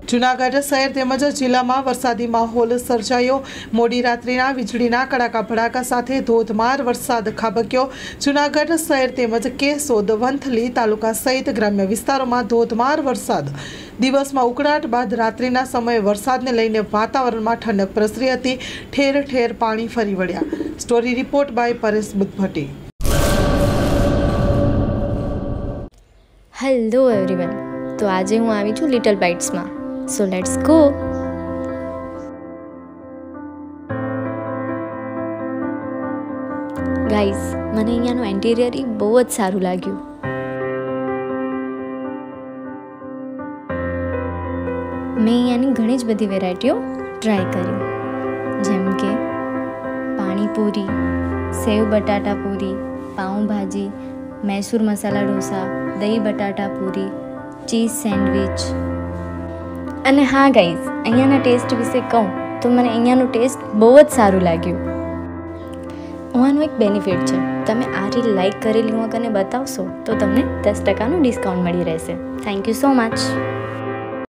જૂનાગઢ શહેર તેમજ જિલ્લામાં વરસાદી માહોલ સર્જાયો। મોડી રાત્રિના વીજળીના કડાકા ભડાકા સાથે ધોધમાર વરસાદ ખાબક્યો। જૂનાગઢ શહેર તેમજ કેશોદ, વંથલી તાલુકા સહિત ગ્રામ્ય વિસ્તારોમાં ધોધમાર વરસાદ। દિવસમાં ઉકળાટ બાદ રાત્રિના સમયે વરસાદને લઈને વાતાવરણમાં ઠંડક પ્રસરી હતી। ઠેર ઠેર પાણી ફરી વળ્યા। Story report by Paresh Budhbhatti. Hello everyone, તો આજે હું આવી છું લિટલ બાઇટ્સમાં। So let's go. ગાઈઝ, મને અહીંયાનું ઇન્ટિરિયર બહુ જ સારું લાગ્યું। મેં અહીંયાની ઘણી જ બધી વેરાયટીઓ ટ્રાય કરી, જેમ કે પાણીપુરી, સેવ બટાટા પૂરી, પાઉંભાજી, મૈસૂર મસાલા ઢોસા, દહીં બટાટા પૂરી, ચીઝ સેન્ડવિચ। અને હા ગાઈઝ, અહીંયાના ટેસ્ટ વિશે કહું તો મને અહીંયાનું ટેસ્ટ બહુ જ સારું લાગ્યું। આનું એક બેનિફિટ છે, તમે આ રીલ લાઈક કરેલી હું કને બતાવશો તો તમને 10% ડિસ્કાઉન્ટ મળી રહેશે। Thank you so much.